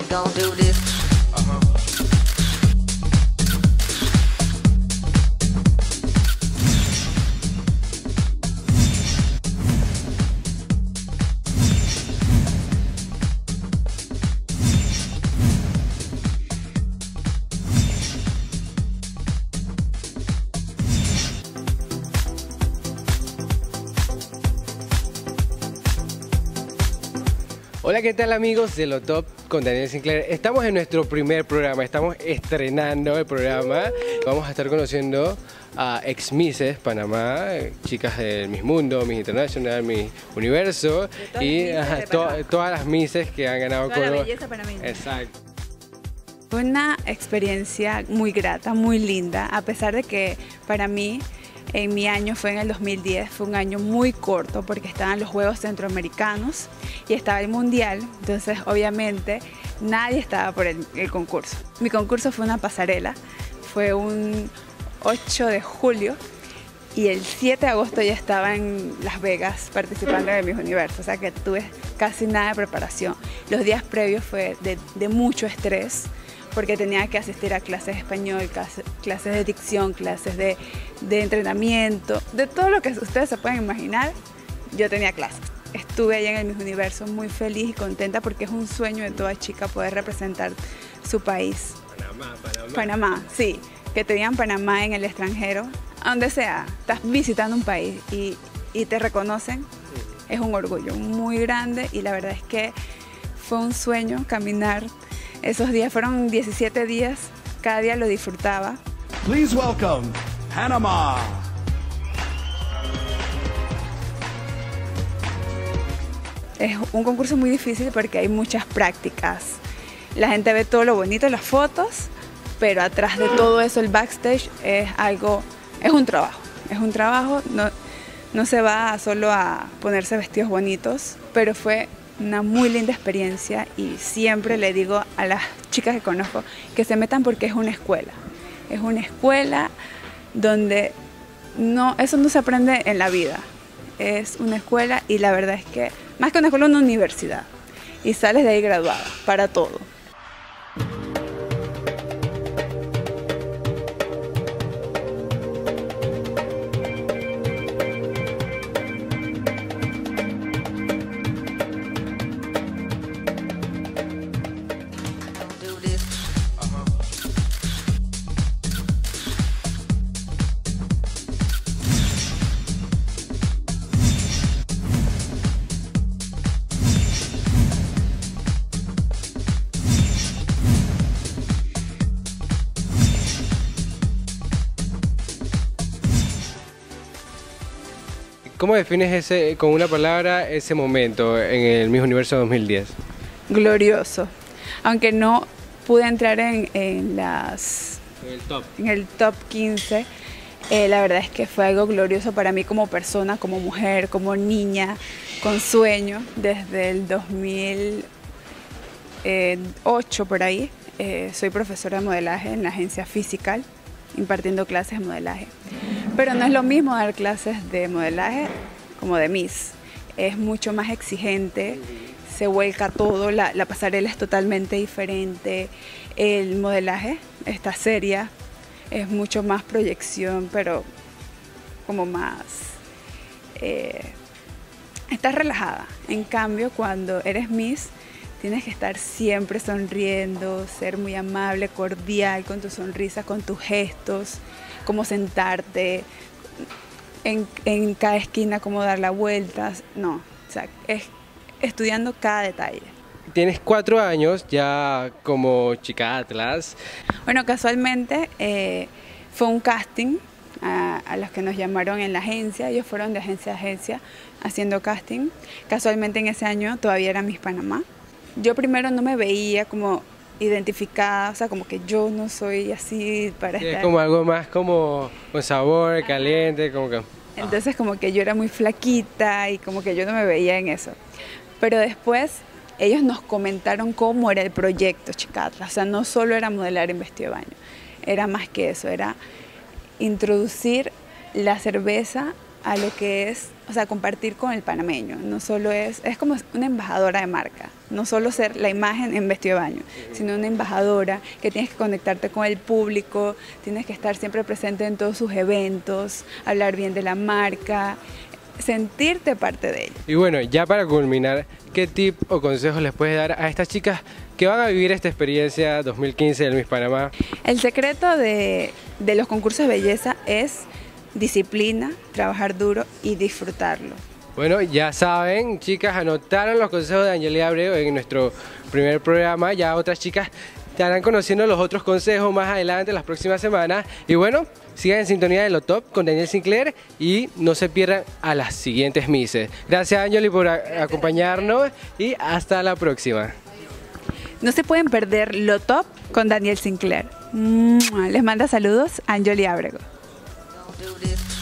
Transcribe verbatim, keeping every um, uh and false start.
gon' do this. Uh-huh. Hola, ¿qué tal amigos de Lo Top con Daniel Sinclair? Estamos en nuestro primer programa, estamos estrenando el programa. Vamos a estar conociendo a ex Misses Panamá, chicas del Miss Mundo, Miss International, Miss Universo y ajá, to todas las Misses que han ganado toda la belleza panameña. Exacto. Fue una experiencia muy grata, muy linda, a pesar de que para mí en mi año fue en el dos mil diez, fue un año muy corto porque estaban los Juegos Centroamericanos y estaba el Mundial, entonces obviamente nadie estaba por el, el concurso. Mi concurso fue una pasarela, fue un ocho de julio y el siete de agosto ya estaba en Las Vegas participando en el Miss Universo, o sea que tuve casi nada de preparación. Los días previos fue de, de mucho estrés, porque tenía que asistir a clases de español, clases de dicción, clases de, de entrenamiento, de todo lo que ustedes se pueden imaginar, yo tenía clases. Estuve allá en el Miss Universo muy feliz y contenta porque es un sueño de toda chica poder representar su país. Panamá, Panamá. Panamá, sí, que te digan Panamá en el extranjero, a donde sea, estás visitando un país y, y te reconocen, es un orgullo muy grande y la verdad es que fue un sueño caminar. Esos días fueron diecisiete días, cada día lo disfrutaba. Please welcome Panama. Es un concurso muy difícil porque hay muchas prácticas. La gente ve todo lo bonito, las fotos, pero atrás de todo eso el backstage es algo, es un trabajo. Es un trabajo, no, no se va solo a ponerse vestidos bonitos, pero fue una muy linda experiencia y siempre le digo a las chicas que conozco que se metan porque es una escuela. Es una escuela donde no, eso no se aprende en la vida. Es una escuela y la verdad es que más que una escuela, una universidad. Y sales de ahí graduada para todo. ¿Cómo defines ese, con una palabra ese momento en el Miss Universo dos mil diez? Glorioso. Aunque no pude entrar en, en, las, en, el top. en el top quince, eh, la verdad es que fue algo glorioso para mí como persona, como mujer, como niña, con sueño. Desde el dos mil ocho por ahí, eh, soy profesora de modelaje en la agencia Physical, impartiendo clases de modelaje. Pero no es lo mismo dar clases de modelaje como de Miss. Es mucho más exigente, se vuelca todo, la, la pasarela es totalmente diferente, el modelaje está seria, es mucho más proyección, pero como más... Eh, estás relajada. En cambio, cuando eres Miss, tienes que estar siempre sonriendo, ser muy amable, cordial con tu sonrisa, con tus gestos, cómo sentarte, en, en cada esquina cómo dar la vuelta. No, o sea, es estudiando cada detalle. Tienes cuatro años ya como chica Atlas. Bueno, casualmente eh, fue un casting a, a los que nos llamaron en la agencia. Ellos fueron de agencia a agencia haciendo casting. Casualmente en ese año todavía era Miss Panamá. Yo primero no me veía como identificada, o sea, como que yo no soy así para sí, estar... Es como algo más como con sabor, caliente, como que... Entonces como que yo era muy flaquita y como que yo no me veía en eso. Pero después ellos nos comentaron cómo era el proyecto Chica Atlas. O sea, no solo era modelar en vestido de baño, era más que eso, era introducir la cerveza a lo que es, o sea, compartir con el panameño. No solo es, es como una embajadora de marca, no solo ser la imagen en vestido de baño, sino una embajadora que tienes que conectarte con el público, tienes que estar siempre presente en todos sus eventos, hablar bien de la marca, sentirte parte de ella. Y bueno, ya para culminar, ¿qué tip o consejos les puedes dar a estas chicas que van a vivir esta experiencia dos mil quince del Miss Panamá? El secreto de, de los concursos de belleza es disciplina, trabajar duro y disfrutarlo. Bueno, ya saben, chicas, anotaron los consejos de Angeli Abrego en nuestro primer programa. Ya otras chicas estarán conociendo los otros consejos más adelante, las próximas semanas. Y bueno, sigan en sintonía de Lo Top con Daniel Sinclair y no se pierdan a las siguientes Misses. Gracias, Angeli, por a- acompañarnos y hasta la próxima. No se pueden perder Lo Top con Daniel Sinclair. ¡Mua! Les manda saludos Angeli Abrego. do this.